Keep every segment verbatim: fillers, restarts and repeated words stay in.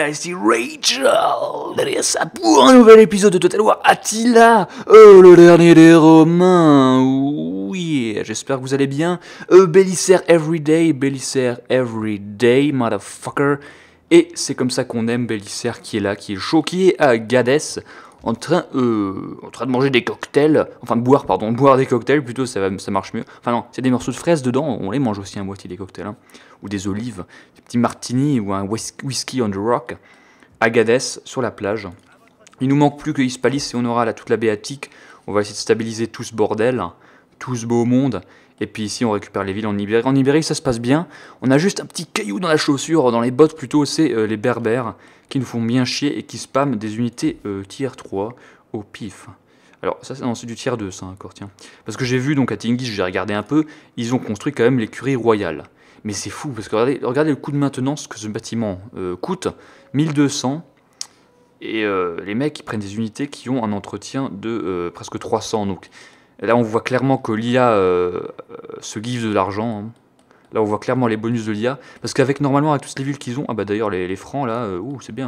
gars, ici Rachel derrière ça pour un nouvel épisode de Total War Attila, euh, le dernier des Romains. Oui, j'espère que vous allez bien. Euh, Bélisaire everyday, Bélisaire everyday, motherfucker. Et c'est comme ça qu'on aime Bélisaire qui est là, qui est chaud, qui est à Gadès, en train, euh, en train de manger des cocktails, enfin de boire, pardon, boire des cocktails plutôt, ça, va, ça marche mieux. Enfin non, c'est des morceaux de fraises dedans, on les mange aussi à moitié des cocktails, hein. Ou des olives, des petits martinis ou un whisky on the rock, à Gadès, sur la plage. Il nous manque plus que Hispalis et on aura là toute la Béatique. On va essayer de stabiliser tout ce bordel, tout ce beau monde. Et puis ici, on récupère les villes en Ibérie. En Ibérie, ça se passe bien. On a juste un petit caillou dans la chaussure, dans les bottes plutôt, c'est euh, les Berbères, qui nous font bien chier et qui spamment des unités euh, tier trois au pif. Alors ça, c'est, non, c'est du tier deux, ça, encore, tiens. Parce que j'ai vu, donc à Tingis, j'ai regardé un peu, ils ont construit quand même l'écurie royale. Mais c'est fou, parce que regardez, regardez le coût de maintenance que ce bâtiment euh, coûte, mille deux cents. Et euh, les mecs, ils prennent des unités qui ont un entretien de euh, presque trois cents. Donc là, on voit clairement que l'I A euh, se give de l'argent. Hein. Là, on voit clairement les bonus de l'I A. Parce qu'avec, normalement, avec toutes les villes qu'ils ont... Ah bah d'ailleurs, les, les francs, là, euh, ouh, c'est bien.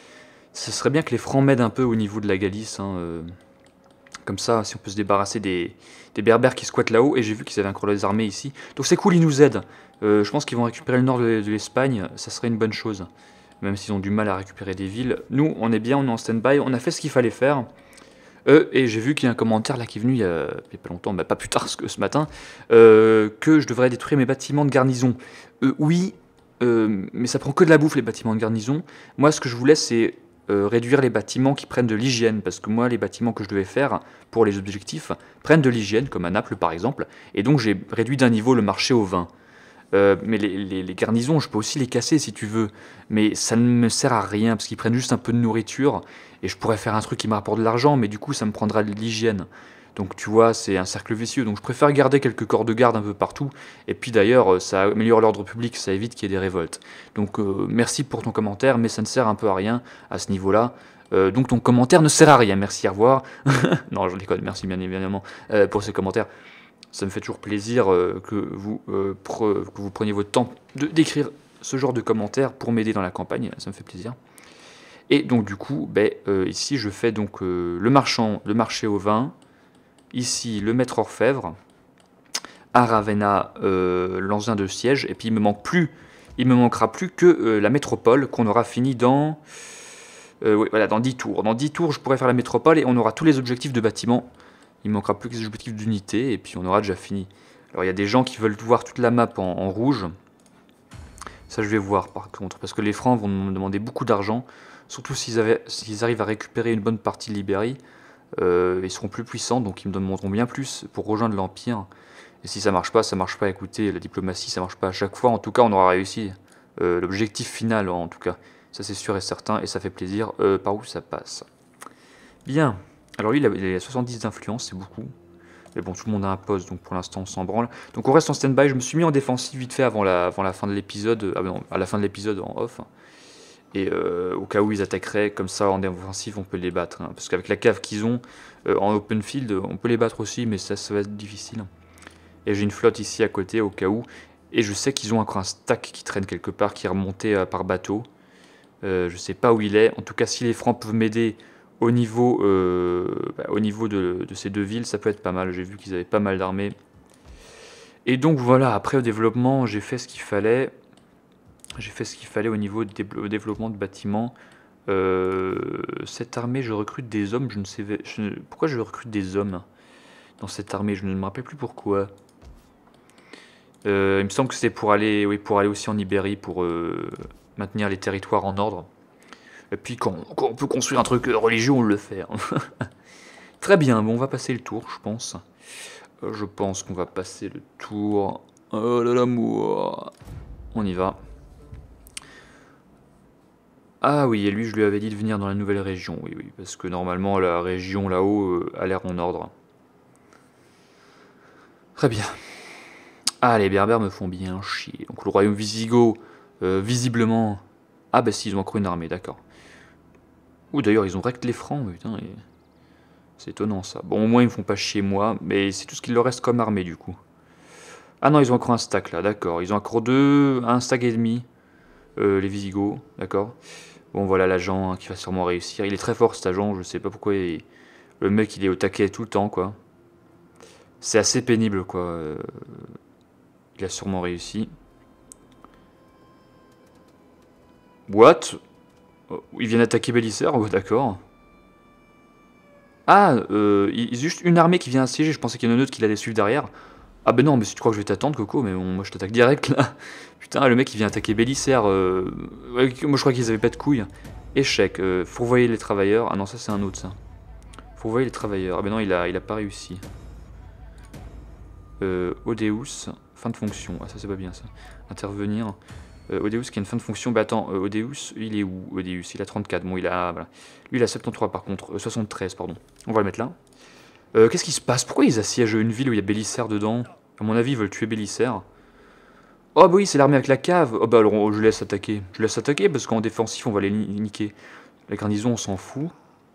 Ce serait bien que les francs m'aident un peu au niveau de la Galice. Hein, euh, comme ça, si on peut se débarrasser des, des berbères qui squattent là-haut. Et j'ai vu qu'ils avaient encore les armées ici. Donc c'est cool, ils nous aident. Euh, je pense qu'ils vont récupérer le nord de, de l'Espagne. Ça serait une bonne chose. Même s'ils ont du mal à récupérer des villes. Nous, on est bien, on est en stand-by. On a fait ce qu'il fallait faire. Euh, et j'ai vu qu'il y a un commentaire là qui est venu il y a, il y a pas longtemps, bah, pas plus tard que ce matin, euh, que je devrais détruire mes bâtiments de garnison. Euh, oui, euh, mais ça prend que de la bouffe les bâtiments de garnison. Moi, ce que je voulais, c'est euh, réduire les bâtiments qui prennent de l'hygiène, parce que moi, les bâtiments que je devais faire pour les objectifs prennent de l'hygiène, comme à Naples par exemple, et donc j'ai réduit d'un niveau le marché au vin. Euh, mais les, les, les garnisons, je peux aussi les casser si tu veux, mais ça ne me sert à rien parce qu'ils prennent juste un peu de nourriture et je pourrais faire un truc qui me rapporte de l'argent, mais du coup ça me prendra de l'hygiène. Donc tu vois, c'est un cercle vicieux. Donc je préfère garder quelques corps de garde un peu partout. Et puis d'ailleurs, ça améliore l'ordre public, ça évite qu'il y ait des révoltes. Donc euh, merci pour ton commentaire, mais ça ne sert un peu à rien à ce niveau-là. Euh, donc ton commentaire ne sert à rien. Merci, au revoir. Non, je déconne, merci bien évidemment euh, pour ces commentaires. Ça me fait toujours plaisir euh, que, vous, euh, pre, que vous preniez votre temps de, d'écrire ce genre de commentaires pour m'aider dans la campagne, ça me fait plaisir. Et donc du coup, ben, euh, ici je fais donc euh, le marchand, le marché au vin, ici le maître orfèvre, à Ravenna euh, l'engin de siège, et puis il me manque plus, il me manquera plus que euh, la métropole qu'on aura fini dans, euh, oui, voilà, dans dix tours. Dans dix tours, je pourrais faire la métropole et on aura tous les objectifs de bâtiment. Il ne manquera plus que les objectifs d'unité, et puis on aura déjà fini. Alors il y a des gens qui veulent voir toute la map en, en rouge. Ça je vais voir par contre, parce que les francs vont me demander beaucoup d'argent. Surtout s'ils, avaient, s'ils arrivent à récupérer une bonne partie de l'Ibérie. Euh, ils seront plus puissants, donc ils me demanderont bien plus pour rejoindre l'Empire. Et si ça marche pas, ça marche pas. Écoutez, la diplomatie, ça marche pas à chaque fois. En tout cas, on aura réussi euh, l'objectif final, en tout cas. Ça c'est sûr et certain, et ça fait plaisir. Euh, par où ça passe? Bien. Alors lui, il a, il a soixante-dix d'influence, c'est beaucoup. Mais bon, tout le monde a un poste, donc pour l'instant, on s'en branle. Donc on reste en stand-by. Je me suis mis en défensive vite fait avant la, avant la fin de l'épisode. Ah non, à la fin de l'épisode en off. Et euh, au cas où ils attaqueraient, comme ça, en défensive, on peut les battre. Hein. Parce qu'avec la cave qu'ils ont euh, en open field, on peut les battre aussi, mais ça, ça va être difficile. Et j'ai une flotte ici à côté, au cas où. Et je sais qu'ils ont encore un stack qui traîne quelque part, qui est remonté euh, par bateau. Euh, je sais pas où il est. En tout cas, si les Francs peuvent m'aider au niveau, euh, bah, au niveau de, de ces deux villes, ça peut être pas mal. J'ai vu qu'ils avaient pas mal d'armées. Et donc voilà, après au développement, j'ai fait ce qu'il fallait. J'ai fait ce qu'il fallait au niveau du dé- développement de bâtiments. Euh, cette armée, je recrute des hommes. Je ne sais je, pourquoi je recrute des hommes dans cette armée. Je ne me rappelle plus pourquoi. Euh, il me semble que c'était pour aller, oui, pour aller aussi en Ibérie, pour euh, maintenir les territoires en ordre. Et puis quand, quand on peut construire un truc religieux, on le fait. Hein. Très bien, bon, on va passer le tour, je pense. Euh, je pense qu'on va passer le tour. Oh là là, moi. On y va. Ah oui, et lui, je lui avais dit de venir dans la nouvelle région. Oui, oui, parce que normalement, la région là-haut euh, a l'air en ordre. Très bien. Ah, les berbères me font bien chier. Donc le royaume wisigoth, euh, visiblement... Ah bah si, ils ont encore une armée, d'accord. Ouh, d'ailleurs, ils ont recte les francs, putain. Et... c'est étonnant, ça. Bon, au moins, ils me font pas chier, moi. Mais c'est tout ce qu'il leur reste comme armée, du coup. Ah non, ils ont encore un stack, là, d'accord. Ils ont encore deux... un stack et demi. Euh, les Visigoths, d'accord. Bon, voilà l'agent hein, qui va sûrement réussir. Il est très fort cet agent, je sais pas pourquoi. Il... Le mec, il est au taquet tout le temps, quoi. C'est assez pénible, quoi. Euh, Il a sûrement réussi. What? Oh, ils viennent attaquer Bélisaire? Oh, d'accord. Ah, euh, il y a juste une armée qui vient assiéger. Je pensais qu'il y en a une autre qui allait suivre derrière. Ah ben non, mais si tu crois que je vais t'attendre, Coco, mais bon, moi je t'attaque direct, là. Putain, le mec, il vient attaquer Bélisaire. Euh... ouais, moi, je crois qu'ils avaient pas de couilles. Échec. Euh, fourvoyer les travailleurs. Ah non, ça, c'est un autre, ça. Fourvoyer les travailleurs. Ah ben non, il a, il a pas réussi. Euh, Odeus, fin de fonction. Ah ça c'est pas bien ça. Intervenir. Euh, Odeus qui a une fin de fonction. Bah attends, euh, Odeus, il est où Odeus, il a trente-quatre. Bon, il a. Voilà. Lui, il a soixante-treize par contre. Euh, soixante-treize, pardon. On va le mettre là. Euh, Qu'est-ce qui se passe? Pourquoi ils assiègent une ville où il y a Bélisaire dedans? À mon avis, ils veulent tuer Bélisaire. Oh bah oui, c'est l'armée avec la cave. Oh bah alors je laisse attaquer. Je laisse attaquer parce qu'en défensif, on va les niquer. La garnison, on s'en fout.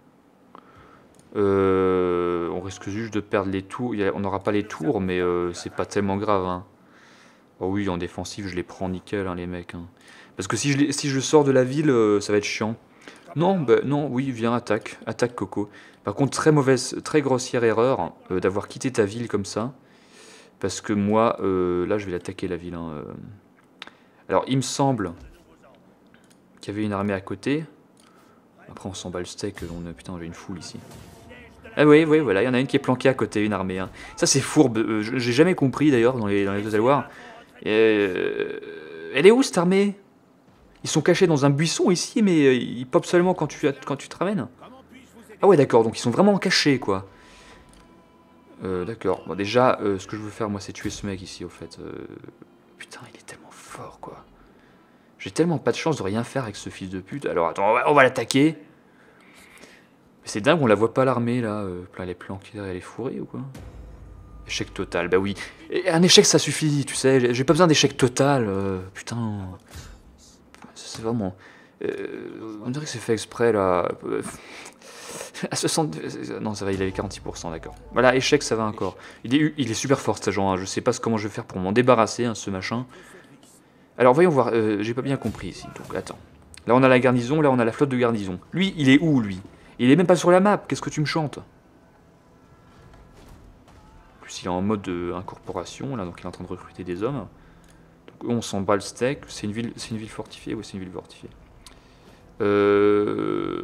Euh, on risque juste de perdre les tours. On n'aura pas les tours, mais euh, c'est pas tellement grave. Hein. Oh oui, en défensif, je les prends nickel, hein, les mecs. Hein. Parce que si je, les, si je sors de la ville, euh, ça va être chiant. Non, bah, non, oui, viens, attaque. Attaque, Coco. Par contre, très mauvaise, très grossière erreur euh, d'avoir quitté ta ville comme ça. Parce que moi, euh, là, je vais l'attaquer, la ville. Hein, euh. Alors, il me semble qu'il y avait une armée à côté. Après, on s'en bat le steak. On, putain, j'ai une foule ici. Ah oui, oui, voilà, il y en a une qui est planquée à côté, une armée. Hein. Ça, c'est fourbe. Euh, J'ai jamais compris, d'ailleurs, dans les, dans les Total War. Euh, elle est où, cette armée? Ils sont cachés dans un buisson, ici, mais ils popent seulement quand tu, quand tu te ramènes. Ah ouais, d'accord, donc ils sont vraiment cachés, quoi. Euh, d'accord. Bon, déjà, euh, ce que je veux faire, moi, c'est tuer ce mec, ici, au fait. Euh, putain, il est tellement fort, quoi. J'ai tellement pas de chance de rien faire avec ce fils de pute. Alors, attends, on va, va l'attaquer. C'est dingue, on la voit pas l'armée là, euh, plein les planqués, elle est fourrée ou quoi? Échec total, bah oui. Et un échec ça suffit, tu sais, j'ai pas besoin d'échec total, euh, putain. C'est vraiment... Euh, on dirait que c'est fait exprès là. À soixante... Non, ça va, il avait quarante-six pour cent, d'accord. Voilà, échec ça va encore. Il est, il est super fort cet agent, hein. Je sais pas comment je vais faire pour m'en débarrasser, hein, ce machin. Alors voyons voir, euh, j'ai pas bien compris ici, donc attends. Là on a la garnison, là on a la flotte de garnison. Lui, il est où lui? Il est même pas sur la map, qu'est-ce que tu me chantes? En plus, il est en mode de incorporation, là, donc il est en train de recruter des hommes. Donc on s'en bat le steak. C'est une ville, c'est une ville fortifiée? Oui, c'est une ville fortifiée. Euh...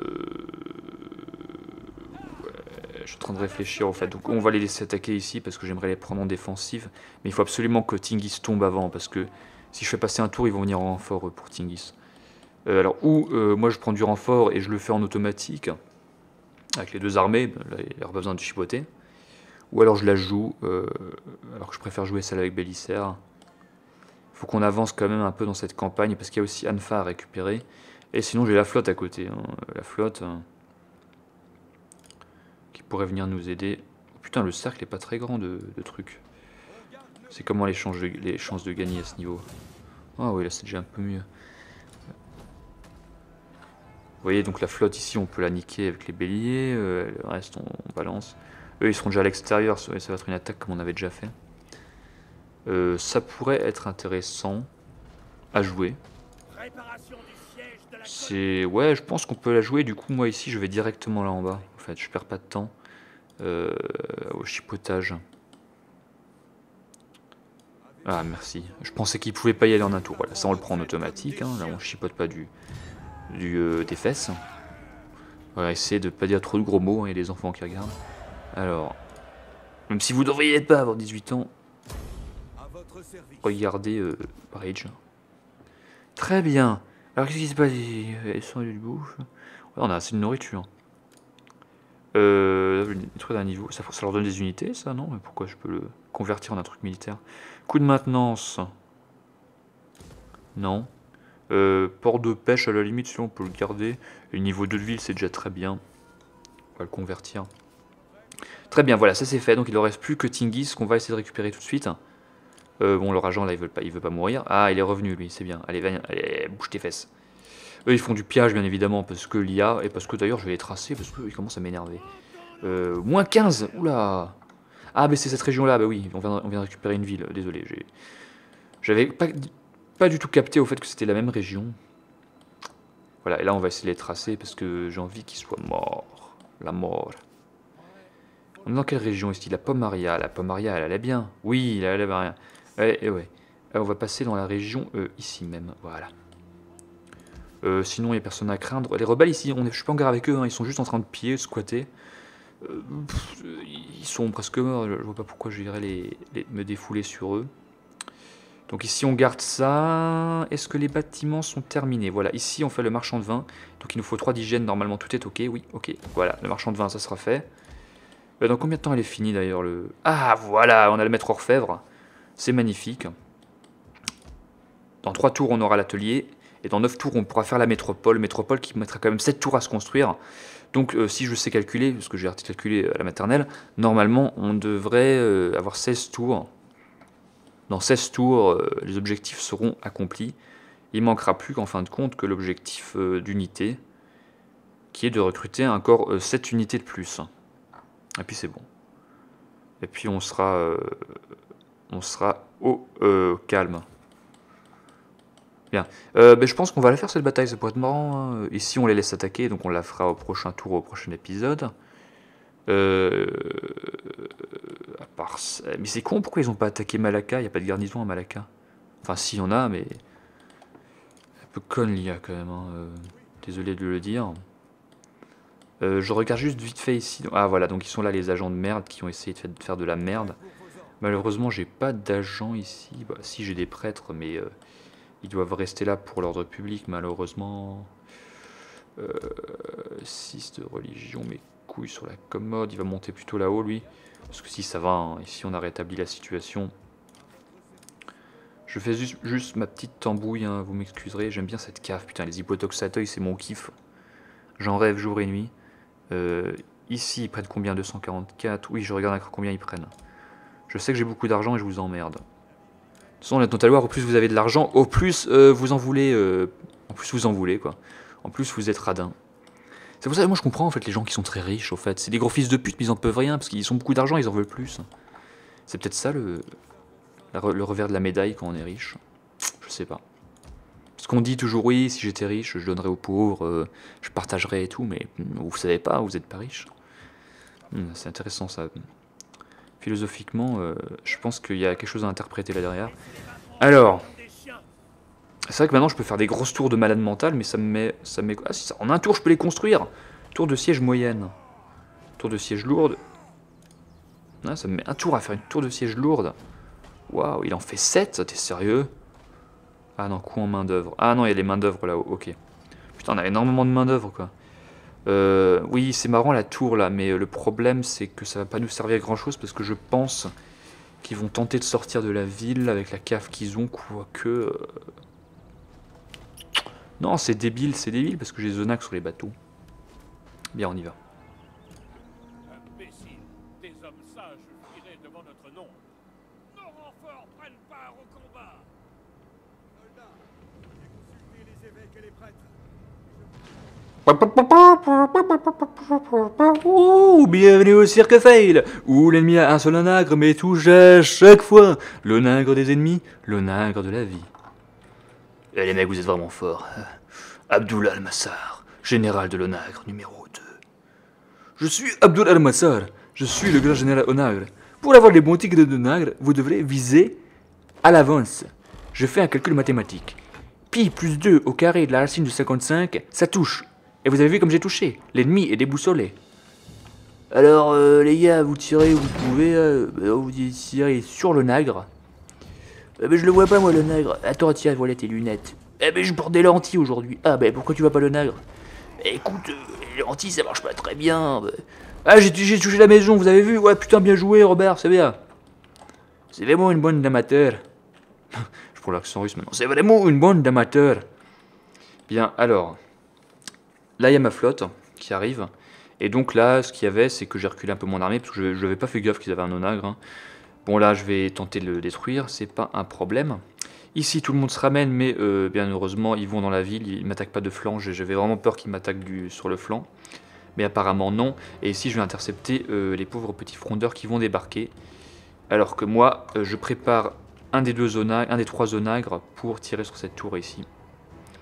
Ouais, je suis en train de réfléchir, au fait. Donc on va les laisser attaquer ici, parce que j'aimerais les prendre en défensive. Mais il faut absolument que Tingis tombe avant, parce que si je fais passer un tour, ils vont venir en renfort pour Tingis. Euh, alors, ou euh, moi je prends du renfort et je le fais en automatique. Avec les deux armées, là, il n'y aura pas besoin de chipoter. Ou alors je la joue, euh, alors que je préfère jouer celle avec Bélisaire. Il faut qu'on avance quand même un peu dans cette campagne, parce qu'il y a aussi Anfa à récupérer. Et sinon j'ai la flotte à côté. Hein. La flotte hein, qui pourrait venir nous aider. Oh, putain, le cercle n'est pas très grand de, de trucs. C'est comment les chances, de, les chances de gagner à ce niveau? Ah oui, là c'est déjà un peu mieux. Vous voyez, donc la flotte ici, on peut la niquer avec les béliers, euh, le reste on, on balance. Eux, ils seront déjà à l'extérieur, ça, ça va être une attaque comme on avait déjà fait. Euh, ça pourrait être intéressant à jouer. C'est... Ouais, je pense qu'on peut la jouer, du coup, moi ici, je vais directement là en bas. En fait, je perds pas de temps euh, au chipotage. Ah, merci. Je pensais qu'il pouvait pas y aller en un tour. Voilà, ça on le prend en automatique, hein. Là on chipote pas du... Du, euh, des fesses. On va essayer de pas dire trop de gros mots, hein, il y a des enfants qui regardent. Alors, même si vous devriez pas avoir dix-huit ans, regardez euh, Rage. Très bien. Alors qu'est-ce qui se passe? Ils sont du bouffe. Ouais, on a assez de nourriture. Euh, des trucs d'un niveau. Ça, ça leur donne des unités, ça, non? Mais pourquoi je peux le convertir en un truc militaire? Coup de maintenance. Non. Euh, port de pêche à la limite, si on peut le garder. Et niveau deux de ville, c'est déjà très bien. On va le convertir. Très bien, voilà, ça c'est fait. Donc il ne reste plus que Tingis qu'on va essayer de récupérer tout de suite. Euh, bon, leur agent là, il veut pas, il veut pas mourir. Ah, il est revenu lui, c'est bien. Allez, viens, allez, bouge tes fesses. Eux, ils font du pillage, bien évidemment, parce que l'I A, et parce que d'ailleurs, je vais les tracer, parce qu'ils commencent à m'énerver. Euh, moins quinze, oula. Ah, mais c'est cette région-là, bah oui, on vient, on vient de récupérer une ville, désolé. J'avais pas, pas du tout capté au fait que c'était la même région. Voilà, et là on va essayer de les tracer parce que j'ai envie qu'ils soient morts. La mort. On est dans quelle région ici? La Pomaria. La Pomaria, elle allait bien. Oui, elle allait bien. Ouais, et ouais. Alors, on va passer dans la région euh, ici même. Voilà. Euh, sinon, il n'y a personne à craindre. Les rebelles ici, on est, je suis pas en guerre avec eux. Hein, ils sont juste en train de piller, de squatter. Euh, pff, ils sont presque morts. Je vois pas pourquoi j'irais les, les, me défouler sur eux. Donc ici, on garde ça. Est-ce que les bâtiments sont terminés? Voilà, ici, on fait le marchand de vin. Donc il nous faut trois d'hygiène. Normalement, tout est OK. Oui, OK. Voilà, le marchand de vin, ça sera fait. Euh, dans combien de temps elle est finie d'ailleurs le... Ah voilà, on a le maître orfèvre. C'est magnifique. Dans trois tours, on aura l'atelier. Et dans neuf tours, on pourra faire la métropole. Métropole qui mettra quand même sept tours à se construire. Donc euh, si je sais calculer, parce que j'ai arrêté de calculer à la maternelle, normalement, on devrait euh, avoir seize tours. Dans seize tours, euh, les objectifs seront accomplis. Il ne manquera plus qu'en fin de compte que l'objectif euh, d'unité, qui est de recruter encore euh, sept unités de plus. Et puis c'est bon. Et puis on sera, euh, on sera au euh, calme. Bien. Euh, ben, je pense qu'on va la faire cette bataille, ça pourrait être marrant. Hein. Ici on les laisse attaquer, donc on la fera au prochain tour, au prochain épisode. Euh, à part ça... Mais c'est con, pourquoi ils n'ont pas attaqué Malacca? Il n'y a pas de garnison à Malacca. Enfin si, il y en a, mais... Un peu conne l'I A quand même. Hein. Euh, désolé de le dire. Euh, je regarde juste vite fait ici. Ah voilà, donc ils sont là les agents de merde qui ont essayé de faire de la merde. Malheureusement, j'ai pas d'agents ici. Bah, si, j'ai des prêtres, mais euh, ils doivent rester là pour l'ordre public, malheureusement. Euh, six de religion, mes couilles sur la commode. Il va monter plutôt là-haut, lui. Parce que si, ça va. Hein. Ici, on a rétabli la situation. Je fais juste, juste ma petite tambouille, hein, vous m'excuserez. J'aime bien cette cave. Putain, les hypotoxateuils, c'est mon kiff. J'en rêve jour et nuit. Euh, ici, ils prennent combien? Deux cent quarante-quatre. Oui, je regarde encore combien ils prennent. Je sais que j'ai beaucoup d'argent et je vous emmerde. De toute façon, la Notaloire, au plus vous avez de l'argent, au plus euh, vous en voulez. Euh, en plus vous en voulez, quoi. En plus vous êtes radin. C'est pour ça que moi je comprends en fait les gens qui sont très riches, au fait. C'est des gros fils de pute, mais ils en peuvent rien, parce qu'ils ont beaucoup d'argent, ils en veulent plus. C'est peut-être ça le, le revers de la médaille quand on est riche. Je sais pas. Parce qu'on dit toujours, oui, si j'étais riche, je donnerais aux pauvres, euh, je partagerais et tout, mais vous savez pas, vous n'êtes pas riche. Hum, c'est intéressant ça. Philosophiquement, euh, je pense qu'il y a quelque chose à interpréter là derrière. Alors, c'est vrai que maintenant je peux faire des grosses tours de malade mental, mais ça me met... Ça me met ah, si ça, en un tour je peux les construire. Tour de siège moyenne. Tour de siège lourde. Ah, ça me met un tour à faire une tour de siège lourde. Waouh, il en fait sept, t'es sérieux? Ah non, coût en main d'œuvre. Ah non, il y a les mains d'œuvre là-haut, ok. Putain, on a énormément de main d'œuvre quoi. Euh, oui, c'est marrant la tour là, mais le problème c'est que ça va pas nous servir à grand chose parce que je pense qu'ils vont tenter de sortir de la ville avec la cave qu'ils ont, quoique... Euh... Non, c'est débile, c'est débile parce que j'ai Zonac sur les bateaux. Bien, on y va. Imbécile, des hommes sages fuiraient devant notre nom. Nos renforts prennent part au combat. Soldats, veuillez consulter les évêques et les prêtres. Ouh, bienvenue au cirque Fail, où l'ennemi a un seul onagre, mais touche à chaque fois l'onagre des ennemis, l'onagre de la vie. Et les mecs, vous êtes vraiment forts. Abdullah Al-Massar, général de l'onagre numéro deux. Je suis Abdullah Al-Massar, je suis le grand général onagre. Pour avoir les bons tigres de onagre, vous devrez viser à l'avance. Je fais un calcul mathématique. Pi plus deux au carré de la racine de cinquante-cinq, ça touche. Et vous avez vu comme j'ai touché. L'ennemi est déboussolé. Alors, euh, les gars, vous tirez où vous pouvez. Euh, vous tirez sur le nagre. Eh ben, je le vois pas, moi, le nagre. Attends, tiens, voilà tes lunettes. Eh ben, je porte des lentilles aujourd'hui. Ah, ben, pourquoi tu vois pas le nagre? Écoute, euh, les lentilles, ça marche pas très bien. Ah, j'ai touché la maison, vous avez vu? Ouais, putain, bien joué, Robert, c'est bien. C'est vraiment une bonne d'amateur. Je prends l'accent russe maintenant. C'est vraiment une bonne d'amateur. Bien, alors. Là, il y a ma flotte qui arrive. Et donc là, ce qu'il y avait, c'est que j'ai reculé un peu mon armée, parce que je n'avais pas fait gaffe qu'ils avaient un onagre. Hein. Bon, là, je vais tenter de le détruire, c'est pas un problème. Ici, tout le monde se ramène, mais euh, bien heureusement, ils vont dans la ville, ils ne m'attaquent pas de flanc. J'avais vraiment peur qu'ils m'attaquent sur le flanc. Mais apparemment, non. Et ici, je vais intercepter euh, les pauvres petits frondeurs qui vont débarquer. Alors que moi, euh, je prépare un des deux onagres, un des trois onagres pour tirer sur cette tour ici.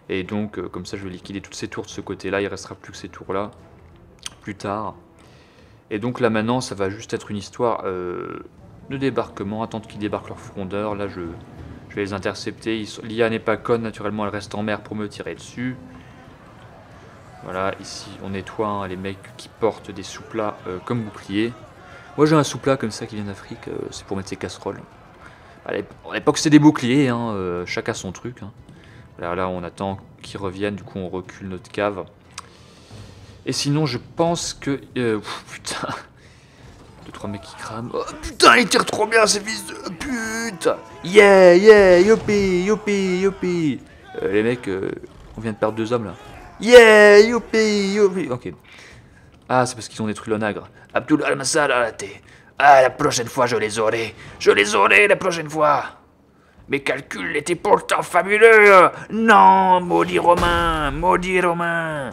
Et donc, euh, comme ça, je vais liquider toutes ces tours de ce côté-là. Il restera plus que ces tours-là, plus tard. Et donc là, maintenant, ça va juste être une histoire euh, de débarquement. Attendre qu'ils débarquent leur frondeur. Là, je, je vais les intercepter. L'I A n'est pas conne, naturellement, elle reste en mer pour me tirer dessus. Voilà, ici, on nettoie hein, les mecs qui portent des sous-plats euh, comme bouclier. Moi, j'ai un sous-plat comme ça qui vient d'Afrique. Euh, c'est pour mettre ses casseroles. À l'époque, c'était des boucliers. Hein, euh, chacun son truc. Hein. Là, là, on attend qu'ils reviennent. Du coup, on recule notre cave. Et sinon, je pense que... Euh, pff, putain. Deux, trois mecs qui crament. Oh, putain, ils tirent trop bien, ces fils de pute. Yeah, yeah, youpi, youpi, youpi. Euh, les mecs, euh, on vient de perdre deux hommes, là. Yeah, youpi, youpi. Ok. Ah, c'est parce qu'ils ont détruit l'onagre. Abdul Al-Massad à la tête. Ah, la prochaine fois, je les aurai. Je les aurai la prochaine fois. Mes calculs étaient pourtant fabuleux. Non, maudit Romain, maudit Romain.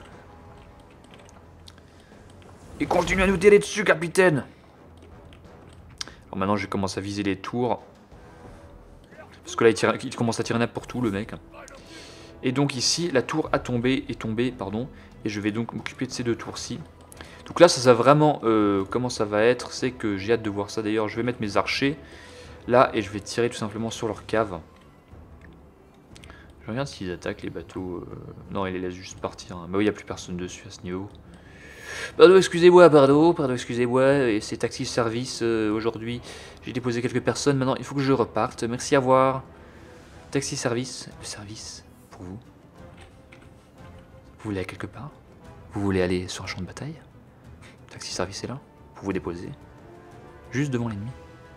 Il continue à nous tirer dessus, capitaine. Alors maintenant, je commence à viser les tours. Parce que là, il, tire, il commence à tirer n'importe où, le mec. Et donc ici, la tour a tombé, est tombée, pardon. Et je vais donc m'occuper de ces deux tours-ci. Donc là, ça, ça vraiment... Euh, comment ça va être? C'est que j'ai hâte de voir ça. D'ailleurs, je vais mettre mes archers là et je vais tirer tout simplement sur leur cave. Je regarde s'ils attaquent les bateaux. Euh... Non, ils les laissent juste partir. Hein. Bah oui, il n'y a plus personne dessus à ce niveau. Pardon, excusez-moi, pardon, pardon, excusez-moi. Et c'est taxi service euh, aujourd'hui. J'ai déposé quelques personnes. Maintenant, il faut que je reparte. Merci, à revoir. Taxi service. Le service pour vous. Vous voulez aller quelque part? Vous voulez aller sur un champ de bataille? Taxi service est là pour vous déposer. Juste devant l'ennemi.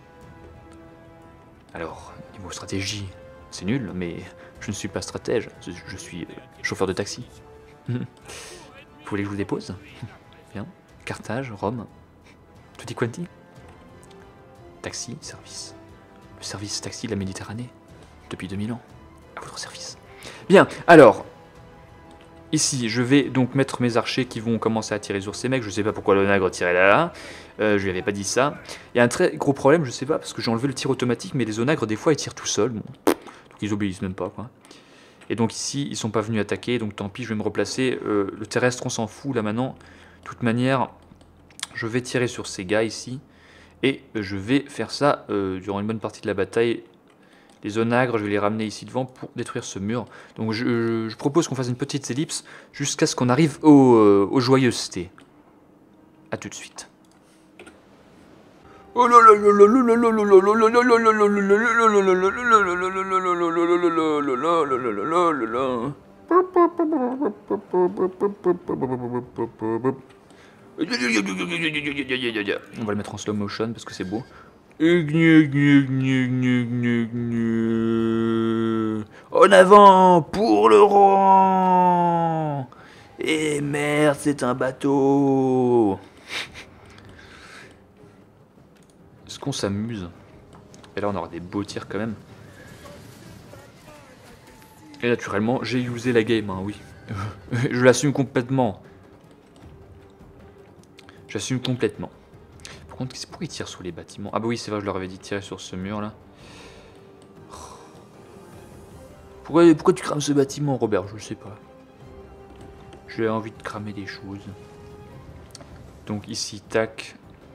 Alors, niveau stratégie, c'est nul, mais je ne suis pas stratège. Je, je suis euh, chauffeur de taxi. Vous voulez que je vous dépose? Bien. Carthage, Rome, tutti quanti. Taxi, service. Le service taxi de la Méditerranée. Depuis deux mille ans. À votre service. Bien, alors. Ici, je vais donc mettre mes archers qui vont commencer à tirer sur ces mecs. Je sais pas pourquoi le nagre tirait là là. Euh, je lui avais pas dit ça. Il y a un très gros problème, je sais pas, parce que j'ai enlevé le tir automatique, mais les onagres, des fois, ils tirent tout seuls. Bon. Donc ils obéissent même pas, quoi. Et donc ici, ils sont pas venus attaquer, donc tant pis, je vais me replacer. Euh, le terrestre, on s'en fout là maintenant. De toute manière, je vais tirer sur ces gars ici. Et je vais faire ça euh, durant une bonne partie de la bataille. Les onagres, je vais les ramener ici devant pour détruire ce mur. Donc je, je, je propose qu'on fasse une petite ellipse jusqu'à ce qu'on arrive au, euh, aux joyeusetés. A tout de suite. On va le mettre en slow motion parce que c'est beau. En avant pour le rang. Et merde, c'est un bateau. Est-ce qu'on s'amuse? Et là, on aura des beaux tirs quand même. Et naturellement, j'ai usé la game, hein, oui. Je l'assume complètement. J'assume complètement. Par contre, pourquoi il tire sur les bâtiments? Ah bah oui, c'est vrai, je leur avais dit de tirer sur ce mur là. Pourquoi, pourquoi tu crames ce bâtiment, Robert? Je sais pas. J'ai envie de cramer des choses. Donc ici, tac.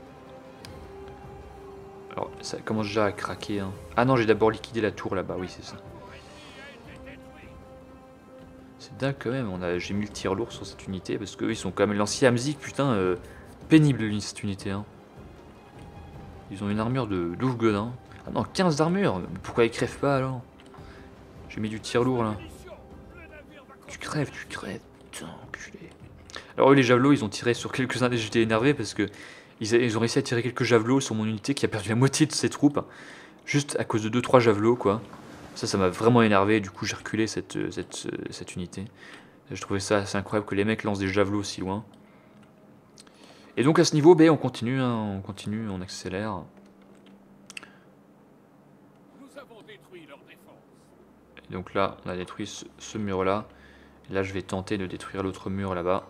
Alors, ça commence déjà à craquer. Hein. Ah non, j'ai d'abord liquidé la tour là-bas, oui, c'est ça. C'est dingue quand même, j'ai mis le tir lourd sur cette unité parce qu'eux ils sont quand même l'ancien Amzik, putain, euh, pénible cette unité. Hein. Ils ont une armure de d'ouf godin. Ah non, quinze d'armure, pourquoi ils crèvent pas alors? J'ai mis du tir lourd là. Tu crèves, tu crèves, putain, enculé. Alors eux les javelots, ils ont tiré sur quelques-uns, j'étais énervé parce que ils, ils ont réussi à tirer quelques javelots sur mon unité qui a perdu la moitié de ses troupes. Juste à cause de deux trois javelots quoi. Ça, ça m'a vraiment énervé, du coup j'ai reculé cette, cette, cette unité. Je trouvais ça assez incroyable que les mecs lancent des javelots aussi loin. Et donc à ce niveau, ben, on continue, hein, on continue, on accélère. Nous avons détruit leur défense. Et donc là, on a détruit ce, ce mur-là. Et là, je vais tenter de détruire l'autre mur là-bas.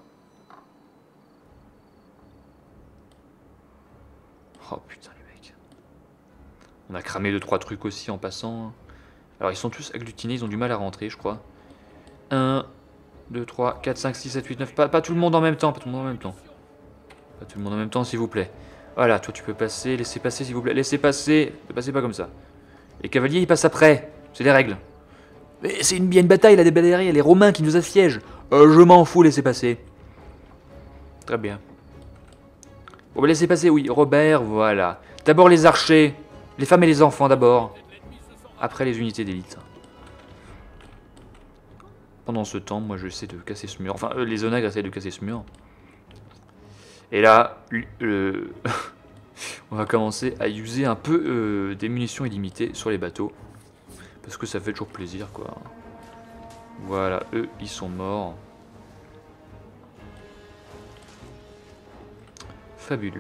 Oh putain les mecs. On a cramé deux trois trucs aussi en passant. Alors ils sont tous agglutinés, ils ont du mal à rentrer je crois. un, deux, trois, quatre, cinq, six, sept, huit, neuf. Pas, pas tout le monde en même temps. Pas tout le monde en même temps. Pas tout le monde en même temps, s'il vous plaît. Voilà, toi tu peux passer. Laissez passer, s'il vous plaît. Laissez passer. Ne passez pas comme ça. Les cavaliers, ils passent après. C'est les règles. Mais c'est une, bien une bataille là, des derrière. Les Romains qui nous assiègent. Euh, je m'en fous, laissez passer. Très bien. Bon, bah, laissez passer, oui. Robert, voilà. D'abord les archers. Les femmes et les enfants d'abord. Après les unités d'élite. Pendant ce temps, moi j'essaie de casser ce mur. Enfin, euh, les onagres essaient de casser ce mur. Et là, euh, on va commencer à user un peu euh, des munitions illimitées sur les bateaux. Parce que ça fait toujours plaisir, quoi. Voilà, eux, ils sont morts. Fabuleux.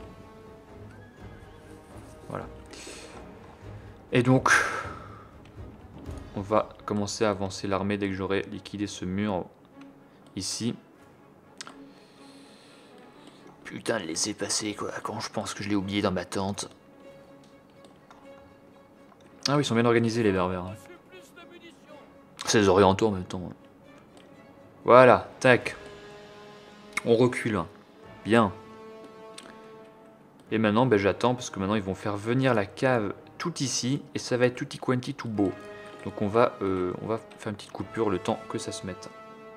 Voilà. Et donc, on va commencer à avancer l'armée dès que j'aurai liquidé ce mur ici. Putain, laissez passer quoi, quand je pense que je l'ai oublié dans ma tente. Ah oui, ils sont bien organisés les berbères. Hein. C'est les orientaux en même temps. Voilà, tac. On recule. Bien. Et maintenant, ben, j'attends parce que maintenant ils vont faire venir la cave tout ici et ça va être tutti quanti tout beau. Donc on va, euh, on va faire une petite coupure le temps que ça se mette.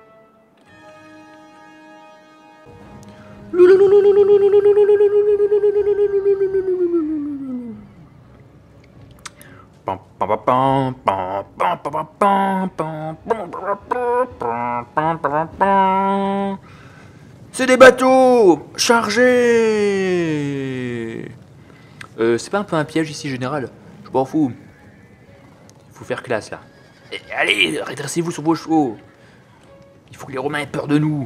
C'est des bateaux chargés. Euh, c'est pas un peu un piège ici, général? Je m'en fous. Il faut faire classe, là. Et allez, redressez-vous sur vos chevaux. Il faut que les Romains aient peur de nous.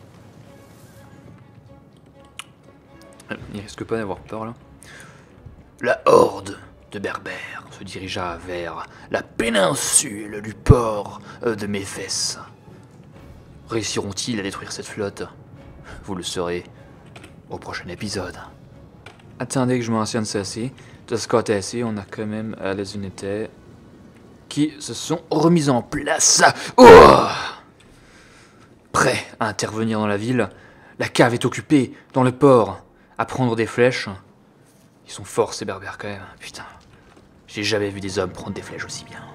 Il risque pas d'avoir peur, là. La horde de Berbères se dirigea vers la péninsule du port de Méphès. Réussiront-ils à détruire cette flotte? Vous le saurez au prochain épisode. Attendez que je mentionne ceci. De ce côté-ci, on a quand même euh, les unités qui se sont remises en place. Oh, prêts à intervenir dans la ville. La cave est occupée dans le port à prendre des flèches. Ils sont forts ces berbères quand même. Putain, j'ai jamais vu des hommes prendre des flèches aussi bien.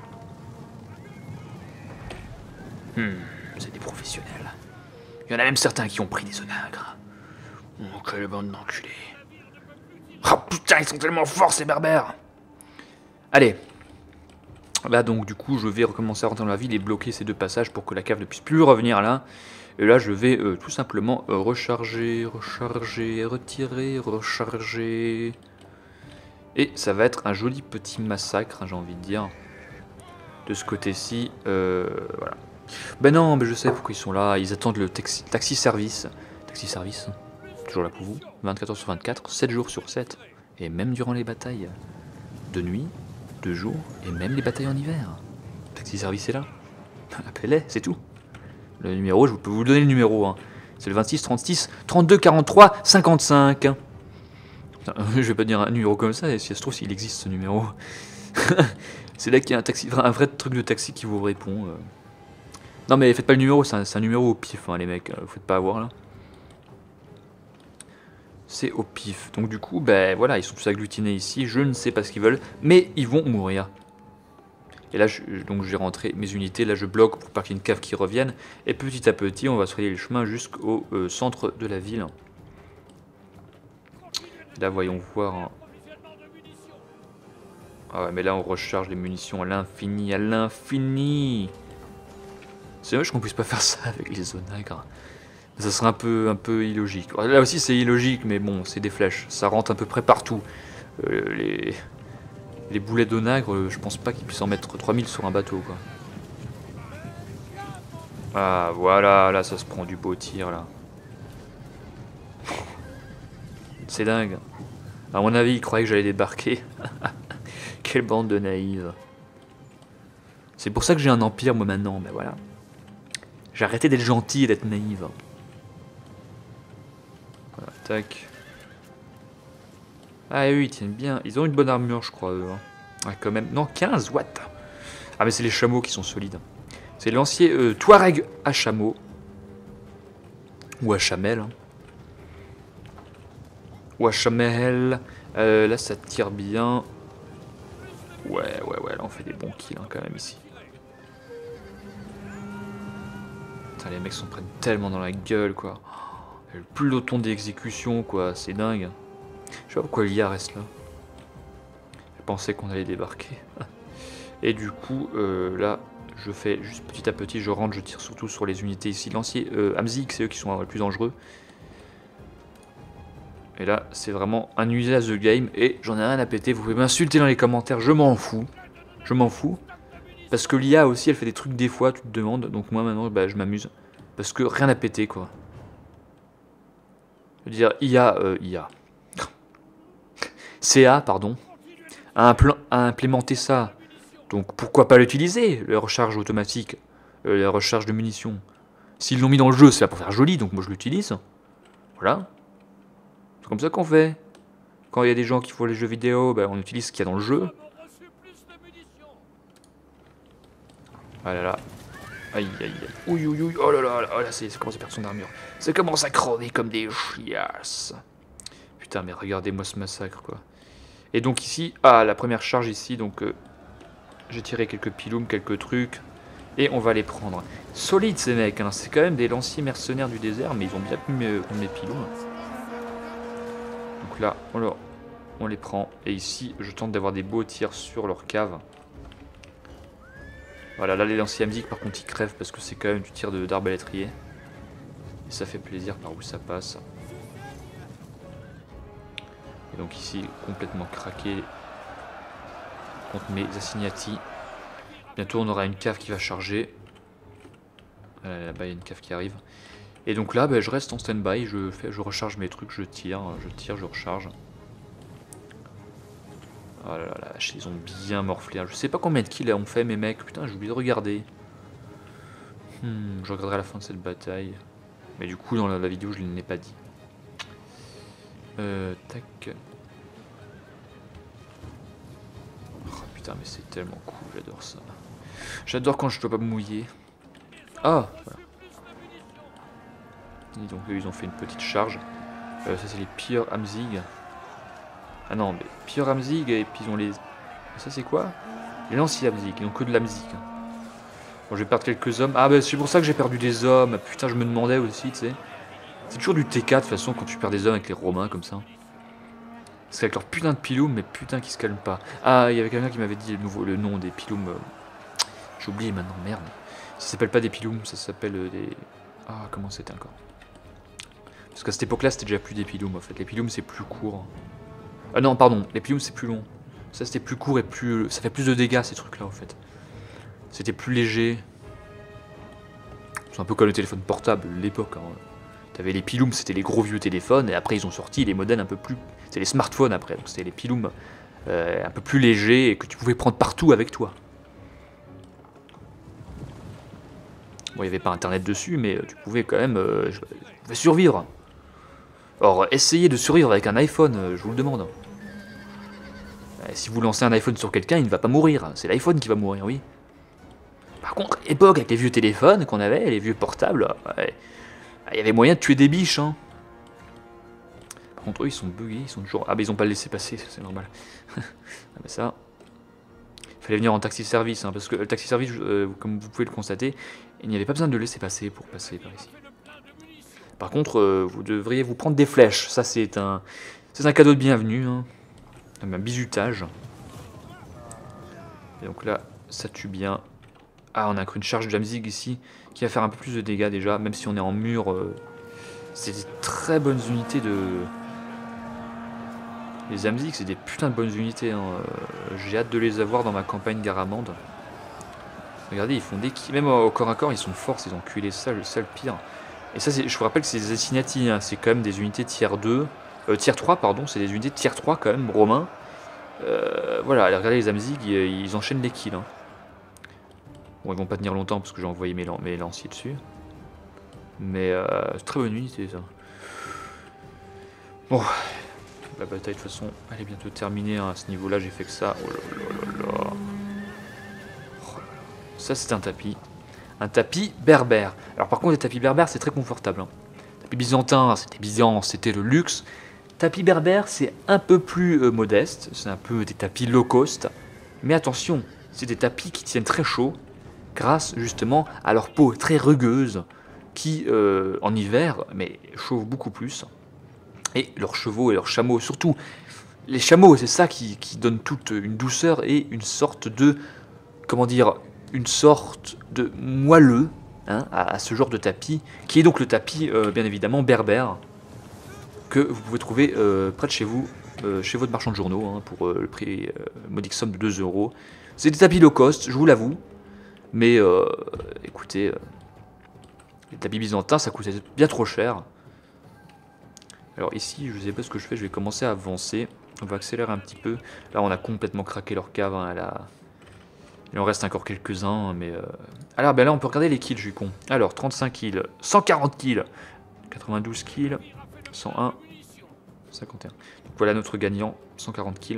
Hmm, c'est des professionnels. Il y en a même certains qui ont pris des onagres. Oh, quelle bande d'enculés. Oh putain, ils sont tellement forts ces berbères. Allez. Là donc du coup je vais recommencer à rentrer dans la ville et bloquer ces deux passages pour que la cave ne puisse plus revenir là. Et là je vais euh, tout simplement euh, recharger, recharger, retirer, recharger. Et ça va être un joli petit massacre, hein, j'ai envie de dire. De ce côté-ci, euh, voilà. Ben non, mais je sais pourquoi ils sont là. Ils attendent le taxi, taxi service. Taxi service, toujours là pour vous. vingt-quatre heures sur vingt-quatre, sept jours sur sept. Et même durant les batailles. De nuit, de jour, et même les batailles en hiver. Taxi service est là. Appelez-les, c'est tout. Le numéro, je peux vous donner le numéro. Hein. C'est le vingt-six, trente-six, trente-deux, quarante-trois, cinquante-cinq. Putain, je vais pas dire un numéro comme ça, et si ça se trouve, s'il existe ce numéro. C'est là qu'il y a un, taxi, un vrai truc de taxi qui vous répond. Euh. Non mais faites pas le numéro, c'est un, un numéro au pif, hein, les mecs, vous faites pas avoir là. C'est au pif. Donc du coup, ben voilà, ils sont tous agglutinés ici, je ne sais pas ce qu'ils veulent, mais ils vont mourir. Et là, je, donc j'ai rentré mes unités, là je bloque pour pas qu'il y ait une cave qui revienne, et petit à petit, on va se rayer le chemin jusqu'au euh, centre de la ville. Là, voyons voir... Hein. Ah ouais, mais là on recharge les munitions à l'infini, à l'infini. C'est dommage qu'on puisse pas faire ça avec les onagres. Ça serait un peu, un peu illogique. Là aussi c'est illogique, mais bon, c'est des flèches. Ça rentre à peu près partout. Euh, les, les boulets d'onagre, je pense pas qu'ils puissent en mettre trois mille sur un bateau, quoi. Ah, voilà, là ça se prend du beau tir, là. C'est dingue. À mon avis, ils croyaient que j'allais débarquer. Quelle bande de naïves. C'est pour ça que j'ai un empire, moi, maintenant, ben voilà. J'ai arrêté d'être gentil et d'être naïve. Voilà, tac. Ah oui, ils tiennent bien. Ils ont une bonne armure, je crois, eux. Hein. Ah, quand même. Non, quinze, what? Ah, mais c'est les chameaux qui sont solides. C'est lancier euh, Touareg à chameau. Ou à chamel. Hein. Ou à chamel. Euh, là, ça tire bien. Ouais, ouais, ouais, là, on fait des bons kills hein, quand même ici. Putain, les mecs s'en prennent tellement dans la gueule, quoi. Oh, le peloton d'exécution, quoi. C'est dingue. Je sais pas pourquoi l'I A reste là. Je pensais qu'on allait débarquer. Et du coup, euh, là, je fais juste petit à petit, je rentre, je tire surtout sur les unités ici. Lancier euh, Amzik, c'est eux qui sont les plus dangereux. Et là, c'est vraiment un usage de game et j'en ai rien à péter. Vous pouvez m'insulter dans les commentaires, je m'en fous. Je m'en fous. Parce que l'I A aussi, elle fait des trucs des fois, tu te demandes. Donc moi, maintenant, bah, je m'amuse. Parce que rien à péter, quoi. Je veux dire, I A, euh, I A. C A, pardon, a, a implémenté ça. Donc pourquoi pas l'utiliser, la recharge automatique, euh, la recharge de munitions. S'ils l'ont mis dans le jeu, c'est là pour faire joli, donc moi je l'utilise. Voilà. C'est comme ça qu'on fait. Quand il y a des gens qui font les jeux vidéo, ben, on utilise ce qu'il y a dans le jeu. Ah là là. Aïe aïe aïe. Ouïe ouïe ouïe. Oh là là, oh là, ça commence à perdre son armure. Ça commence à crever comme des chiasses. Putain, mais regardez-moi ce massacre, quoi. Et donc ici, ah, la première charge ici, donc euh, j'ai tiré quelques pilums, quelques trucs, et on va les prendre. Solides ces mecs, hein. C'est quand même des lanciers mercenaires du désert, mais ils ont bien pu me prendre mes pilums. Donc là, on, leur, on les prend, et ici, je tente d'avoir des beaux tirs sur leur cave. Voilà, là les lanciers Amzik, par contre, ils crèvent parce que c'est quand même du tir d'arbalétrier. Et ça fait plaisir par où ça passe. Et donc ici, complètement craqué contre mes assignati. Bientôt, on aura une cave qui va charger. Là-bas, il y a une cave qui arrive. Et donc là, bah, je reste en stand-by, je, fais, je recharge mes trucs, je tire, je tire, je recharge. Oh là là, là, ils ont bien morflé. Je sais pas combien de kills on fait, mes mecs. Putain, j'ai oublié de regarder. Hmm, je regarderai à la fin de cette bataille. Mais du coup, dans la, la vidéo, je ne l'ai pas dit. Euh, tac. Oh putain, mais c'est tellement cool, j'adore ça. J'adore quand je dois pas me mouiller. Ah, voilà. Et donc, eux, ils ont fait une petite charge. Euh, ça, c'est les pires Amzig. Ah non, mais pire Amzig, et puis ils ont les... Ça, c'est quoi? Les lanciers Amzig, ils n'ont que de l'Amzig. Bon, je vais perdre quelques hommes. Ah, bah, c'est pour ça que j'ai perdu des hommes. Putain, je me demandais aussi, tu sais. C'est toujours du T quatre, de toute façon, quand tu perds des hommes avec les Romains, comme ça. Parce qu'avec leur putain de piloum, mais putain, qui se calment pas. Ah, il y avait quelqu'un qui m'avait dit le, nouveau, le nom des piloum. Euh... J'ai oublié maintenant, merde. Ça s'appelle pas des piloum, ça s'appelle euh, des... Ah, comment c'était encore? Parce qu'à cette époque-là, c'était déjà plus des piloum, en fait. Les piloum, c'est plus court. Ah non, pardon, les piloum, c'est plus long. Ça, c'était plus court et plus... Ça fait plus de dégâts, ces trucs-là, en fait. C'était plus léger. C'est un peu comme le téléphone portable, l'époque, hein. T'avais les piloum, c'était les gros vieux téléphones, et après ils ont sorti les modèles un peu plus... C'est les smartphones après, donc c'était les piloum euh, un peu plus légers et que tu pouvais prendre partout avec toi. Bon, il n'y avait pas internet dessus, mais tu pouvais quand même euh, tu pouvais survivre. Or, essayez de survivre avec un iPhone, euh, je vous le demande. Euh, si vous lancez un iPhone sur quelqu'un, il ne va pas mourir, c'est l'iPhone qui va mourir, oui. Par contre, époque, avec les vieux téléphones qu'on avait, les vieux portables... Ouais, il y avait moyen de tuer des biches, hein. Par contre, eux, ils sont buggés, ils sont toujours... Ah, bah, ils ont pas le laissé passer, c'est normal. Ah, bah, ça... Il fallait venir en taxi-service, hein, parce que le taxi-service, euh, comme vous pouvez le constater, il n'y avait pas besoin de le laisser passer pour passer par ici. Par contre, euh, vous devriez vous prendre des flèches. Ça, c'est un... C'est un cadeau de bienvenue, hein. Un bizutage. Et donc là, ça tue bien. Ah, on a cru une charge de Amzig ici, qui va faire un peu plus de dégâts déjà, même si on est en mur. Euh, c'est des très bonnes unités de... Les Amzig, c'est des putains de bonnes unités. Hein. Euh, J'ai hâte de les avoir dans ma campagne Garamande. Regardez, ils font des kills. Même au corps à corps, ils sont forts, ces enculés. Ça, le seul pire. Et ça, je vous rappelle que c'est des assignati. Hein. C'est quand même des unités tier deux. Euh, tier trois, pardon. C'est des unités tier trois quand même, romains. Euh, voilà, allez, regardez les Amzig, ils, ils enchaînent les kills. Hein. Bon, ils vont pas tenir longtemps parce que j'ai envoyé mes, lan mes lanciers dessus. Mais euh, très bonne unité, ça. Bon, la bataille de toute façon, elle est bientôt terminée. Hein. À ce niveau-là, j'ai fait que ça. Oh là là là là. Oh là là. Ça, c'est un tapis. un tapis berbère. Alors par contre, les tapis berbères, c'est très confortable. Hein. Tapis byzantin, c'était Byzance, c'était le luxe. Tapis berbère, c'est un peu plus euh, modeste, c'est un peu des tapis low cost. Mais attention, c'est des tapis qui tiennent très chaud, grâce justement à leur peau très rugueuse, qui euh, en hiver, mais chauffe beaucoup plus. Et leurs chevaux et leurs chameaux, surtout les chameaux, c'est ça qui, qui donne toute une douceur et une sorte de, comment dire, une sorte de moelleux hein, à, à ce genre de tapis, qui est donc le tapis, euh, bien évidemment, berbère, que vous pouvez trouver euh, près de chez vous, euh, chez votre marchand de journaux, hein, pour euh, le prix euh, modique somme de deux euros. C'est des tapis low cost, je vous l'avoue, mais euh, écoutez, euh, les tapis byzantins, ça coûtait bien trop cher. Alors ici, je ne sais pas ce que je fais, je vais commencer à avancer. On va accélérer un petit peu. Là, on a complètement craqué leur cave. Hein, là. Il en reste encore quelques-uns, mais... Euh... Alors, ben là, on peut regarder les kills, je suis con. Alors, trente-cinq kills, cent quarante kills, quatre-vingt-douze kills, cent un, cinquante et un. Donc voilà notre gagnant, cent quarante kills.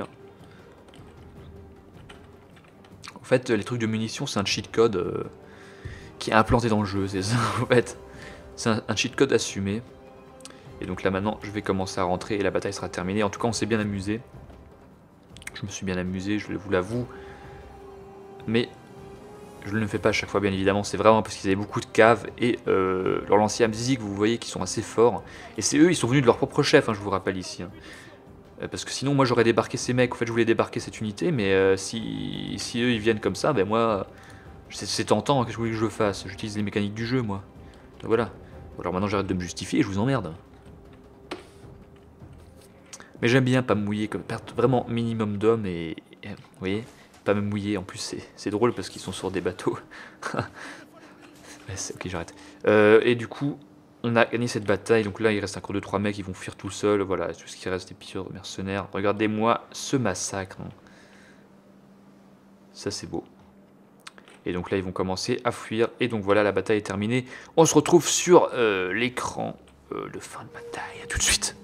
En fait, les trucs de munitions, c'est un cheat code euh, qui est implanté dans le jeu, c'est ça, en fait. C'est un, un cheat code assumé. Et donc là maintenant je vais commencer à rentrer et la bataille sera terminée. En tout cas on s'est bien amusé. Je me suis bien amusé, je vous l'avoue. Mais je ne le fais pas à chaque fois bien évidemment. C'est vraiment parce qu'ils avaient beaucoup de caves. Et euh, leur lancier Amzik, vous voyez qu'ils sont assez forts. Et c'est eux, ils sont venus de leur propre chef, hein, je vous rappelle ici. Hein. Parce que sinon moi j'aurais débarqué ces mecs. En fait je voulais débarquer cette unité. Mais euh, si, si eux ils viennent comme ça, ben moi c'est tentant. Qu'est-ce que vous voulez que je fasse? J'utilise les mécaniques du jeu moi. Donc voilà. Alors maintenant j'arrête de me justifier et je vous emmerde. Mais j'aime bien pas me mouiller, comme perdre vraiment minimum d'hommes et, et vous voyez, pas me mouiller. En plus c'est drôle parce qu'ils sont sur des bateaux. Ok, j'arrête. Euh, et du coup, on a gagné cette bataille. Donc là, il reste encore deux trois mecs, ils vont fuir tout seuls. Voilà, tout ce qui reste des pilleurs mercenaires. Regardez-moi ce massacre. Hein. Ça c'est beau. Et donc là, ils vont commencer à fuir. Et donc voilà, la bataille est terminée. On se retrouve sur euh, l'écran euh, de fin de bataille. À tout de suite.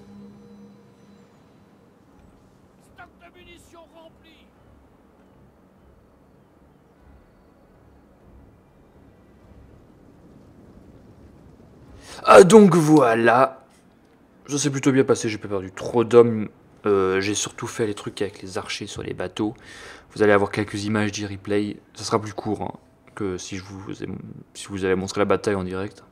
Ah donc voilà, ça s'est plutôt bien passé, j'ai pas perdu trop d'hommes, euh, j'ai surtout fait les trucs avec les archers sur les bateaux. Vous allez avoir quelques images du replay, ça sera plus court hein, que si je vous ai, si vous avez montré la bataille en direct.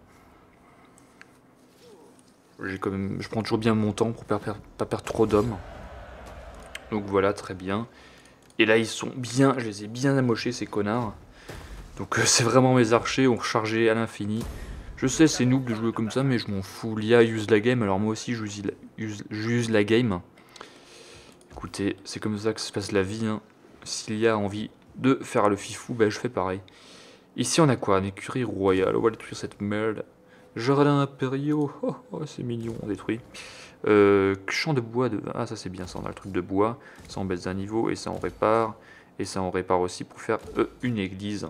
J'ai quand même, je prends toujours bien mon temps pour pas perdre, pas perdre trop d'hommes. Donc voilà, très bien. Et là ils sont bien, je les ai bien amochés ces connards. Donc euh, c'est vraiment mes archers, ont rechargé à l'infini. Je sais, c'est noob de jouer comme ça, mais je m'en fous. L'I A use la game, alors moi aussi, j'use la, la game. Écoutez, c'est comme ça que se passe la vie. Hein. S'il y a envie de faire le fifou, ben je fais pareil. Ici, on a quoi? Une écurie royale. On va détruire cette merde. Jardin impériaux. Oh, oh c'est mignon, on détruit. Euh, champ de bois. De... Ah, ça, c'est bien, ça. On a le truc de bois. Ça, on baisse d'un niveau et ça, on répare. Et ça, on répare aussi pour faire euh, une église.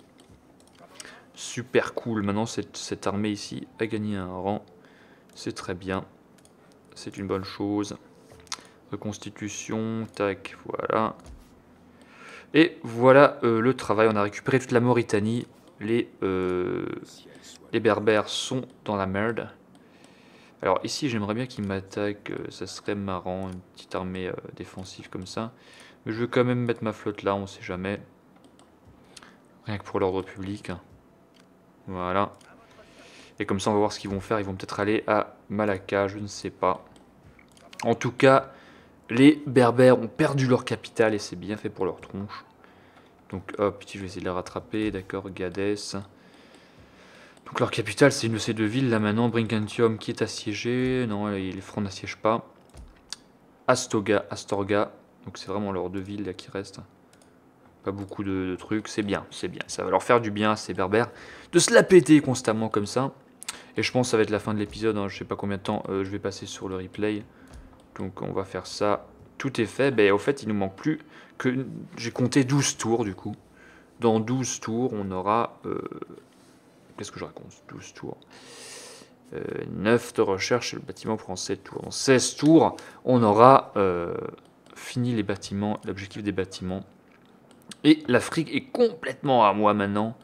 Super cool, maintenant cette, cette armée ici a gagné un rang, c'est très bien, c'est une bonne chose. Reconstitution, tac, voilà. Et voilà euh, le travail, on a récupéré toute la Mauritanie, les, euh, les berbères sont dans la merde. Alors ici j'aimerais bien qu'ils m'attaquent, euh, ça serait marrant, une petite armée euh, défensive comme ça. Mais je vais quand même mettre ma flotte là, on sait jamais. Rien que pour l'ordre public. Voilà. Et comme ça, on va voir ce qu'ils vont faire. Ils vont peut-être aller à Malacca, je ne sais pas. En tout cas, les Berbères ont perdu leur capitale et c'est bien fait pour leur tronche. Donc hop, je vais essayer de les rattraper. D'accord, Gadès. Donc leur capitale, c'est une de ces deux villes là maintenant. Brigantium qui est assiégé. Non, les Francs n'assiègent pas. Astoga, Astorga. Donc c'est vraiment leurs deux villes là qui restent. Pas beaucoup de, de trucs, c'est bien, c'est bien. Ça va leur faire du bien à ces berbères de se la péter constamment comme ça. Et je pense que ça va être la fin de l'épisode, hein. Je sais pas combien de temps euh, je vais passer sur le replay. Donc on va faire ça. Tout est fait, ben au fait il nous manque plus que... J'ai compté douze tours du coup. Dans douze tours on aura... Euh... Qu'est-ce que je raconte? douze tours. Euh, neuf de recherche et le bâtiment prend sept tours. Dans seize tours on aura euh, fini les bâtiments, l'objectif des bâtiments. Et l'Afrique est complètement à moi maintenant.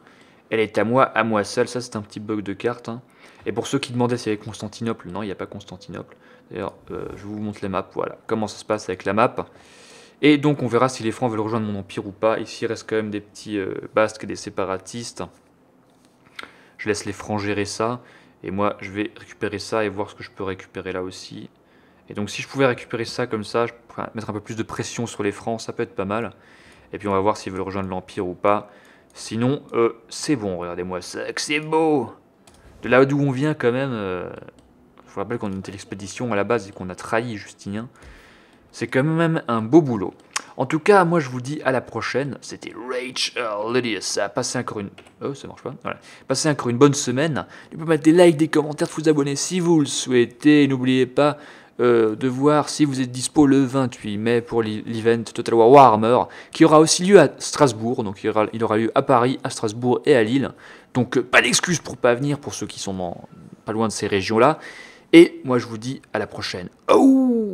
Elle est à moi, à moi seul. Ça, c'est un petit bug de carte. Hein. Et pour ceux qui demandaient s'il y avait Constantinople, non, il n'y a pas Constantinople. D'ailleurs, euh, je vous montre la map. Voilà, comment ça se passe avec la map. Et donc, on verra si les Francs veulent rejoindre mon empire ou pas. Ici, il reste quand même des petits euh, basques et des séparatistes. Je laisse les Francs gérer ça. Et moi, je vais récupérer ça et voir ce que je peux récupérer là aussi. Et donc, si je pouvais récupérer ça comme ça, je pourrais mettre un peu plus de pression sur les Francs. Ça peut être pas mal. Et puis, on va voir s'ils veulent rejoindre l'empire ou pas. Sinon, euh, c'est bon, regardez-moi ça, que c'est beau. De là d'où on vient quand même, euh, je vous rappelle qu'on était l'expédition à la base et qu'on a trahi Justinien. C'est quand même un beau boulot. En tout cas, moi je vous dis à la prochaine. C'était Rachel Lydius. Passez encore une... Oh, ça marche pas. Voilà. Passez encore une bonne semaine. N'oubliez pas de mettre des likes, des commentaires, de vous abonner si vous le souhaitez. N'oubliez pas euh, de voir si vous êtes dispo le vingt-huit mai pour l'event Total War Warhammer, qui aura aussi lieu à Strasbourg. Donc il aura, il aura lieu à Paris, à Strasbourg et à Lille. Donc euh, pas d'excuses pour pas venir pour ceux qui sont dans, pas loin de ces régions-là. Et moi je vous dis à la prochaine. Oh!